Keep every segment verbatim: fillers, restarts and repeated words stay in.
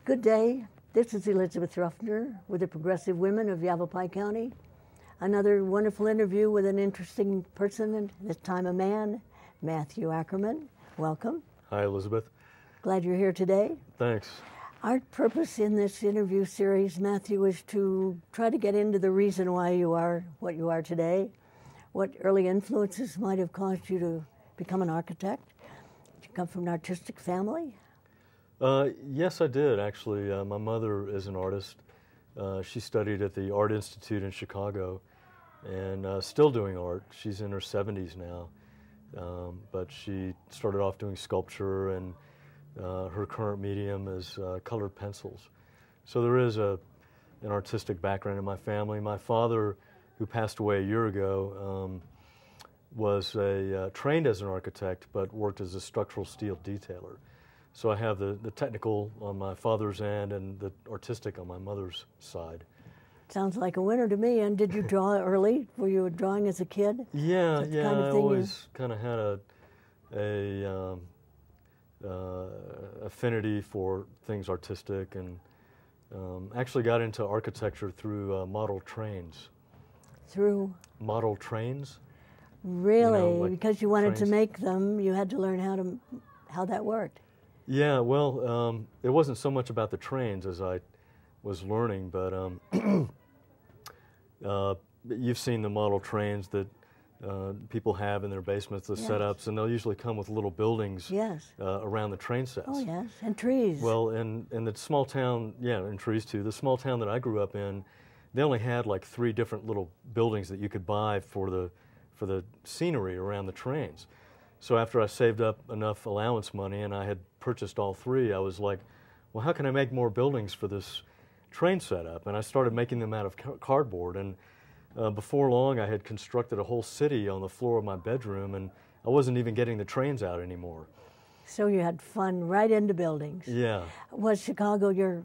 Good day. This is Elizabeth Ruffner with the Progressive Women of Yavapai County. Another wonderful interview with an interesting person, and this time a man, Matthew Ackerman. Welcome. Hi, Elizabeth. Glad you're here today. Thanks. Our purpose in this interview series, Matthew, is to try to get into the reason why you are what you are today, what early influences might have caused you to become an architect. Did you come from an artistic family? Uh, yes, I did, actually. Uh, my mother is an artist. Uh, she studied at the Art Institute in Chicago and uh, still doing art. She's in her seventies now, um, but she started off doing sculpture, and uh, her current medium is uh, colored pencils. So there is a, an artistic background in my family. My father, who passed away a year ago, um, was a, uh, trained as an architect, but worked as a structural steel detailer. So I have the, the technical on my father's end and the artistic on my mother's side. Sounds like a winner to me. And did you draw early? Were you drawing as a kid? Yeah, yeah. Kind of I thing always you... kind of had a, a um, uh, affinity for things artistic, and um, actually got into architecture through uh, model trains. Through? Model trains. Really? You know, like because you wanted trains. to make them, you had to learn how to how that worked. Yeah, well, um, it wasn't so much about the trains as I was learning, but um, uh, you've seen the model trains that uh, people have in their basements, the yes. setups, and they'll usually come with little buildings yes. uh, around the train sets. Oh, yes, and trees. Well, in, in the small town, yeah, and trees too, the small town that I grew up in, they only had like three different little buildings that you could buy for the, for the scenery around the trains. So after I saved up enough allowance money and I had purchased all three, I was like, well, how can I make more buildings for this train setup? And I started making them out of ca cardboard. And uh, before long, I had constructed a whole city on the floor of my bedroom, and I wasn't even getting the trains out anymore. So you had fun right into buildings. Yeah. Was Chicago your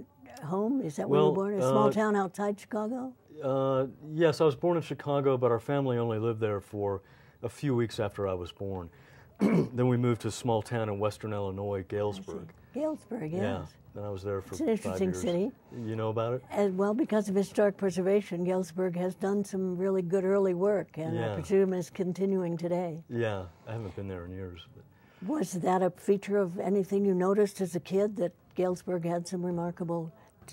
home? Is that where well, you were born? A small uh, town outside Chicago? Uh, yes, I was born in Chicago, but our family only lived there for a few weeks after I was born. Then we moved to a small town in western Illinois, Galesburg. Galesburg, yes. Yeah, and I was there for It's an interesting five years. city. You know about it? As well, because of historic preservation, Galesburg has done some really good early work, and yeah. I presume is continuing today. Yeah, I haven't been there in years. But. Was that a feature of anything you noticed as a kid, that Galesburg had some remarkable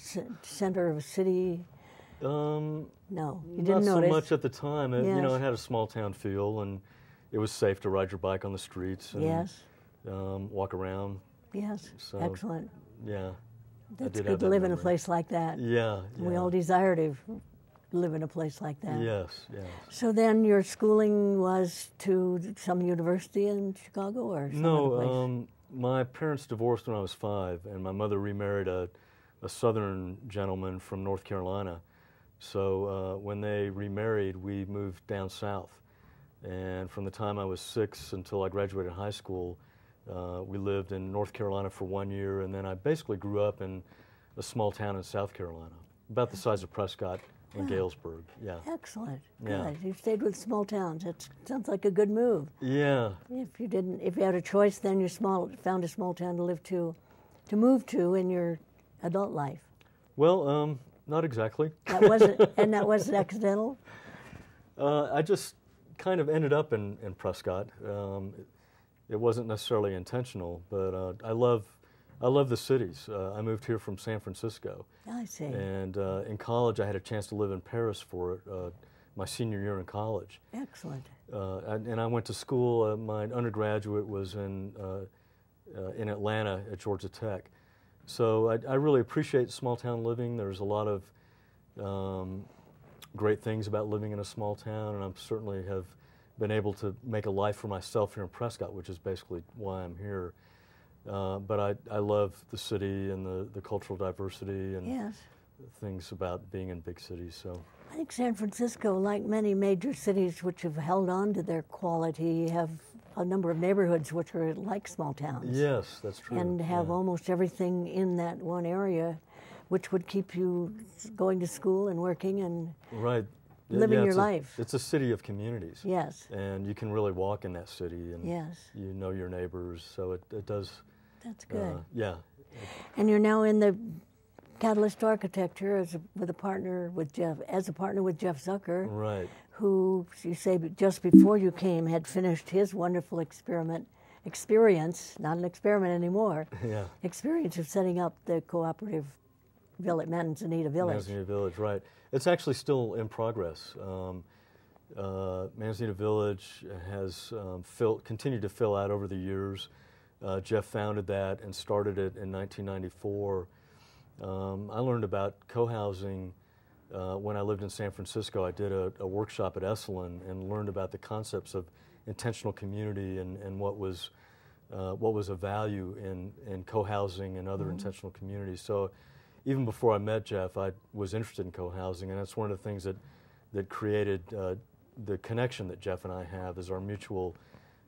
center of a city? Um, no, you didn't not notice. so much at the time. It, yes. You know, it had a small town feel, and it was safe to ride your bike on the streets and yes. um, walk around. Yes, so, excellent. Yeah. That's good to live in a place like that. Yeah, yeah. We all desire to live in a place like that. Yes, yes. So then your schooling was to some university in Chicago or some no, other place? Um, my parents divorced when I was five, and my mother remarried a, a southern gentleman from North Carolina. So uh, when they remarried, we moved down south. And from the time I was six until I graduated high school, uh, we lived in North Carolina for one year, and then I basically grew up in a small town in South Carolina, about the size of Prescott and wow. Galesburg. Yeah. Excellent. Yeah. Good. You stayed with small towns. It sounds like a good move. Yeah. If you didn't, if you had a choice, then you small found a small town to live to, to move to in your adult life. Well, um, not exactly. That wasn't, and that wasn't accidental? Uh, I just kind of ended up in, in Prescott. Um, it, it wasn't necessarily intentional, but uh, I love I love the cities. Uh, I moved here from San Francisco. I see. And uh, in college, I had a chance to live in Paris for uh, my senior year in college. Excellent. Uh, and, and I went to school. Uh, my undergraduate was in uh, uh, in Atlanta at Georgia Tech. So I, I really appreciate small town living. There's a lot of um, great things about living in a small town, and I certainly have been able to make a life for myself here in Prescott, which is basically why I'm here. Uh, but I, I love the city and the, the cultural diversity and yes. things about being in big cities. So I think San Francisco, like many major cities which have held on to their quality, have a number of neighborhoods which are like small towns. Yes, that's true. And have yeah. almost everything in that one area, which would keep you going to school and working and right. living yeah, your it's life. A, it's a city of communities. Yes. And you can really walk in that city, and yes. you know your neighbors, so it, it does. That's good. Uh, yeah. And you're now in the Catalyst Architecture as a, with a partner with Jeff, as a partner with Jeff Zucker, Right. who you say just before you came had finished his wonderful experiment, experience, not an experiment anymore, Yeah. experience of setting up the cooperative village, Manzanita Village. Manzanita Village, right. It's actually still in progress. Um, uh, Manzanita Village has um, fill, continued to fill out over the years. Uh, Jeff founded that and started it in nineteen ninety-four. Um, I learned about co-housing uh, when I lived in San Francisco. I did a, a workshop at Esalen and learned about the concepts of intentional community and, and what was uh, what was a value in, in co-housing and other mm-hmm. intentional communities. So even before I met Jeff, I was interested in co-housing, and that's one of the things that, that created uh, the connection that Jeff and I have is our mutual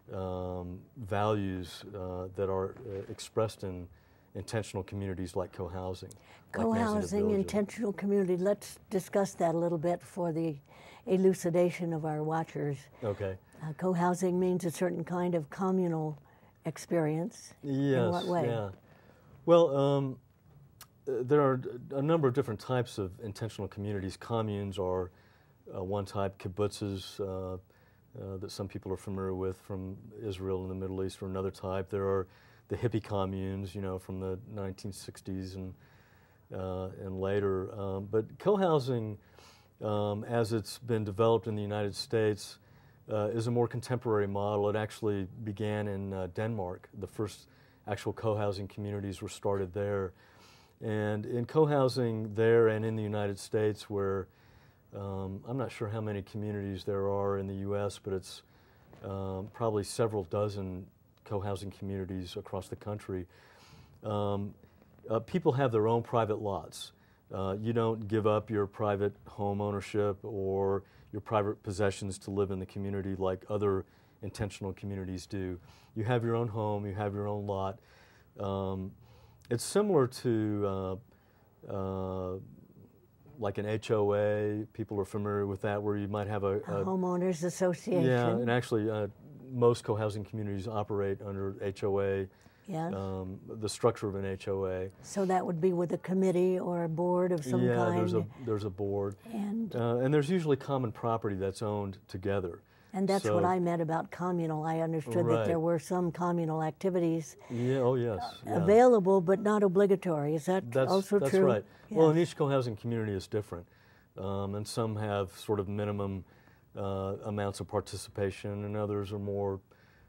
um, values uh, that are uh, expressed in intentional communities like co-housing. Co-housing, like intentional community. Let's discuss that a little bit for the elucidation of our watchers. Okay. Uh, co-housing means a certain kind of communal experience. Yes. In what way? Yeah. Well, um, there are a number of different types of intentional communities. Communes are uh, one type. Kibbutzes uh, uh, that some people are familiar with from Israel and the Middle East are another type. There are the hippie communes, you know, from the nineteen sixties and uh, and later. Um, but co-housing, um, as it's been developed in the United States, uh, is a more contemporary model. It actually began in uh, Denmark. The first actual co-housing communities were started there. And in co-housing there and in the United States, where um, I'm not sure how many communities there are in the U S, but it's um, probably several dozen co-housing communities across the country. Um, uh, people have their own private lots. Uh, you don't give up your private home ownership or your private possessions to live in the community like other intentional communities do. You have your own home, you have your own lot. Um, it's similar to uh, uh, like an H O A. People are familiar with that, where you might have a, a a homeowners association. Yeah, and actually uh, most co-housing communities operate under H O A, yes. um, the structure of an H O A. So that would be with a committee or a board of some yeah, kind? Yeah, there's a, there's a board. And, uh, and there's usually common property that's owned together. And that's so, what I meant about communal. I understood right. that there were some communal activities yeah, oh yes, yeah. available but not obligatory. Is that that's, also that's true? That's right. Yes. Well, and each co-housing community is different. Um, and some have sort of minimum uh, amounts of participation, and others are more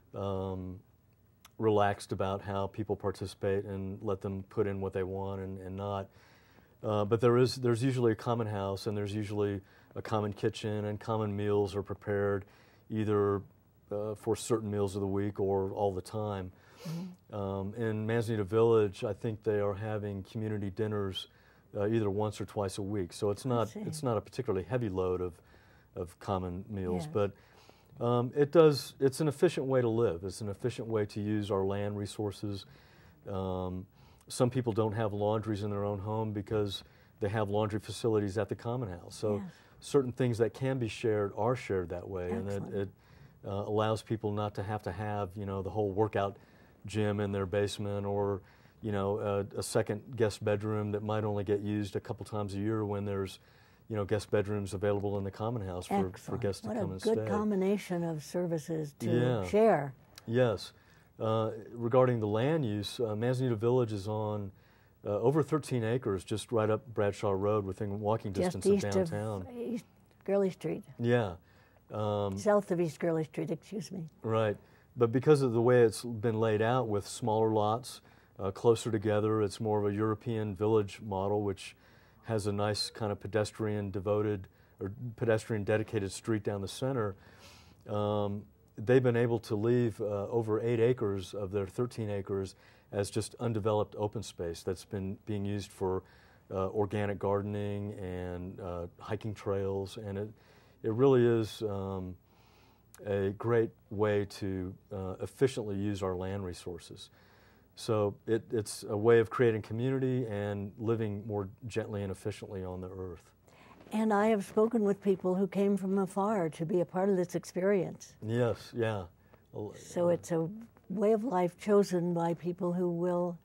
um, relaxed about how people participate and let them put in what they want and, and not. Uh, but there is there's usually a common house, and there's usually a common kitchen, and common meals are prepared either uh, for certain meals of the week or all the time. Mm-hmm. um, in Manzanita Village, I think they are having community dinners uh, either once or twice a week. So it's not it's not a particularly heavy load of of common meals, yes. but um, it does. It's an efficient way to live. It's an efficient way to use our land resources. Um, some people don't have laundries in their own home because they have laundry facilities at the common house. So yes. certain things that can be shared are shared that way. Excellent. And it, it uh, allows people not to have to have, you know, the whole workout gym in their basement, or, you know, a, a second guest bedroom that might only get used a couple times a year when there's, you know, guest bedrooms available in the common house for, for guests what to come and stay. What a good combination of services to yeah. share. Yes. Uh, regarding the land use, uh, Manzanita Village is on uh, over thirteen acres, just right up Bradshaw Road, within walking distance just east of downtown. Of East Gurley Street. Yeah. Um, South of East Gurley Street, excuse me. Right. But because of the way it's been laid out with smaller lots, uh, closer together, it's more of a European village model, which has a nice kind of pedestrian devoted or pedestrian dedicated street down the center. Um, they've been able to leave uh, over eight acres of their thirteen acres as just undeveloped open space that's been being used for uh, organic gardening and uh, hiking trails, and it it really is um, a great way to uh, efficiently use our land resources. So it, it's a way of creating community and living more gently and efficiently on the earth. And I have spoken with people who came from afar to be a part of this experience. Yes, yeah. So it's a way of life chosen by people who will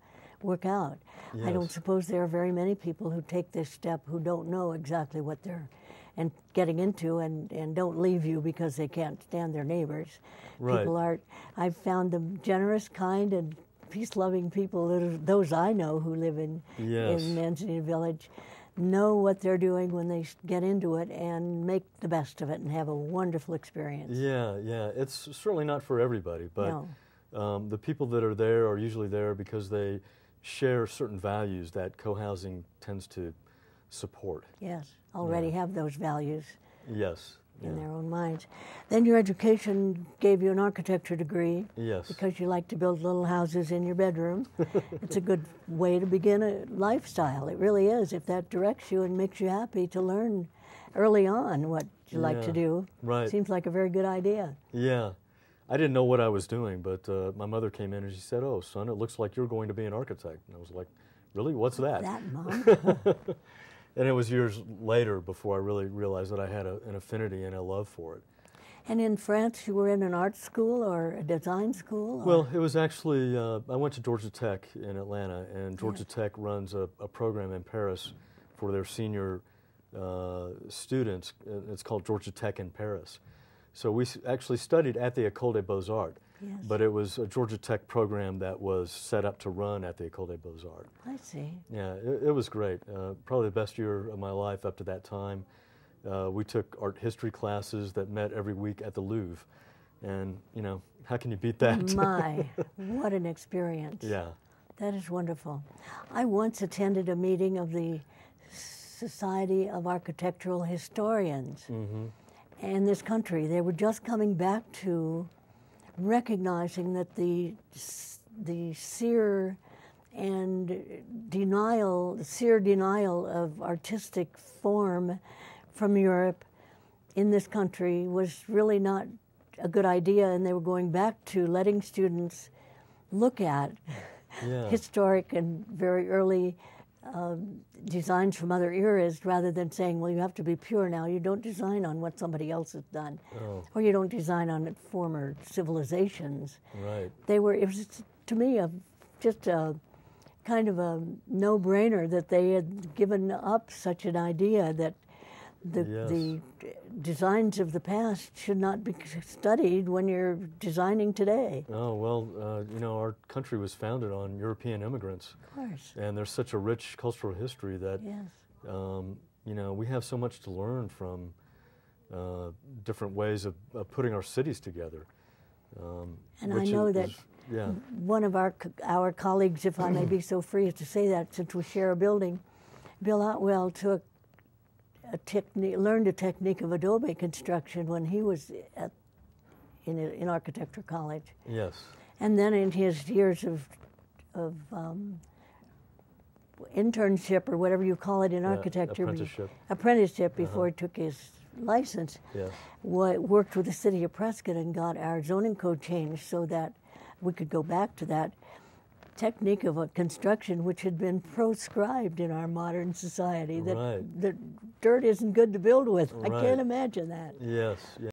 work out. Yes. I don't suppose there are very many people who take this step who don't know exactly what they're and getting into and, and don't leave you because they can't stand their neighbors. Right. People are, I've found them generous, kind, and peace-loving people, that are, those I know who live in, Yes. in Manzanita Village, know what they're doing when they get into it and make the best of it and have a wonderful experience. Yeah, yeah. It's certainly not for everybody, but No. um, the people that are there are usually there because they share certain values that co-housing tends to support. Yes, already Yeah. have those values Yes. in Yeah. their own minds. Then your education gave you an architecture degree Yes. because you like to build little houses in your bedroom. It's a good way to begin a lifestyle. It really is, if that directs you and makes you happy to learn early on what you like to Yeah. do. Right. Seems like a very good idea. Yeah. I didn't know what I was doing, but uh, my mother came in and she said, "Oh, son, it looks like you're going to be an architect." And I was like, "Really? What's that?" That, Mom? And it was years later before I really realized that I had a, an affinity and a love for it. And in France, you were in an art school or a design school? Or? Well, it was actually, uh, I went to Georgia Tech in Atlanta, and Georgia Yes. Tech runs a, a program in Paris for their senior uh, students. It's called Georgia Tech in Paris. So we s- actually studied at the École des Beaux-Arts, Yes. but it was a Georgia Tech program that was set up to run at the École des Beaux-Arts. I see. Yeah, it, it was great. Uh, probably the best year of my life up to that time. Uh, we took art history classes that met every week at the Louvre. And, you know, how can you beat that? My, what an experience. Yeah. That is wonderful. I once attended a meeting of the Society of Architectural Historians Mm-hmm. in this country. They were just coming back to recognizing that the the sear and denial, the sear denial of artistic form from Europe in this country was really not a good idea, and they were going back to letting students look at Yeah. historic and very early um, designs from other eras, rather than saying, well, you have to be pure now. You don't design on what somebody else has done. Oh. Or you don't design on former civilizations. Right. They were, it was to me a, just a kind of a no-brainer that they had given up such an idea that the, Yes. the designs of the past should not be studied when you're designing today. Oh, well, uh, you know, our country was founded on European immigrants. Of course. And there's such a rich cultural history that, Yes. um, you know, we have so much to learn from uh, different ways of, of putting our cities together. Um, And I which know is- that is- yeah. one of our co- our colleagues, if I may be so free as to say that, since we share a building, Bill Otwell took a technique, learned a technique of adobe construction when he was at in a, in architecture college, Yes. and then in his years of of um, internship or whatever you call it in Yeah, architecture, apprenticeship. apprenticeship before Uh-huh. he took his license. Yes. Wa- worked with the city of Prescott and got our zoning code changed so that we could go back to that technique of a construction which had been proscribed in our modern society, that Right. the dirt isn't good to build with. I Right. can't imagine that. Yes. Yeah.